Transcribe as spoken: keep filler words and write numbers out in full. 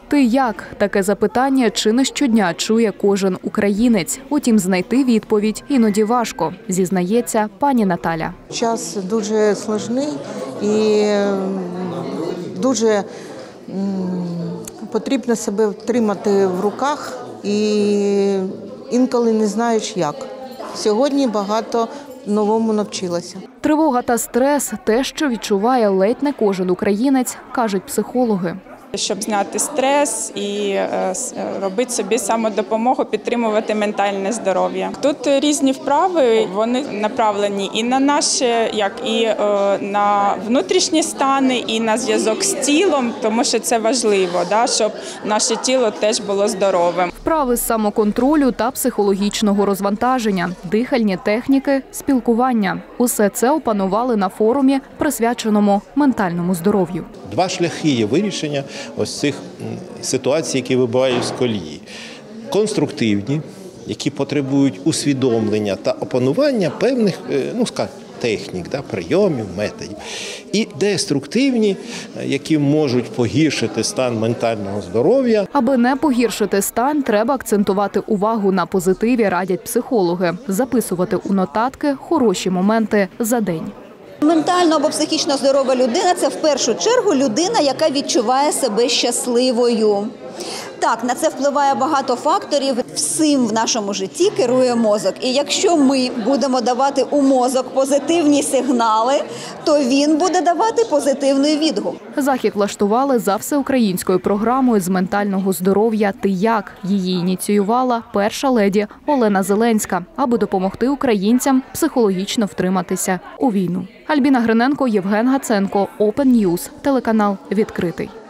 Ти як? Таке запитання чи не щодня чує кожен українець. Утім, знайти відповідь іноді важко, зізнається пані Наталя. Час дуже складний і дуже потрібно себе втримати в руках і інколи не знаєш як. Сьогодні багато новому навчилася. Тривога та стрес – те, що відчуває ледь не кожен українець, кажуть психологи. Щоб зняти стрес і робити собі самодопомогу, підтримувати ментальне здоров'я. Тут різні вправи, вони направлені і на наше, як і на внутрішні стани, і на зв'язок з тілом, тому що це важливо, щоб наше тіло теж було здоровим. Вправи з самоконтролю та психологічного розвантаження, дихальні техніки, спілкування. Усе це опанували на форумі, присвяченому ментальному здоров'ю. Два шляхи є вирішення ось цих ситуацій, які вибивають з колії. Конструктивні, які потребують усвідомлення та опанування певних, ну, скажімо, технік, да, прийомів, методів. І деструктивні, які можуть погіршити стан ментального здоров'я. Аби не погіршити стан, треба акцентувати увагу на позитиві, радять психологи. Записувати у нотатки хороші моменти за день. Ментально або психічно здорова людина – це в першу чергу людина, яка відчуває себе щасливою. Так, на це впливає багато факторів. Всім в нашому житті керує мозок. І якщо ми будемо давати у мозок позитивні сигнали, то він буде давати позитивний відгук. Захід влаштували за всеукраїнською програмою з ментального здоров'я «Ти як?». Її ініціювала перша леді Олена Зеленська, аби допомогти українцям психологічно втриматися у війну. Альбіна Гриненко, Євген Гаценко, Open News, телеканал «Відкритий».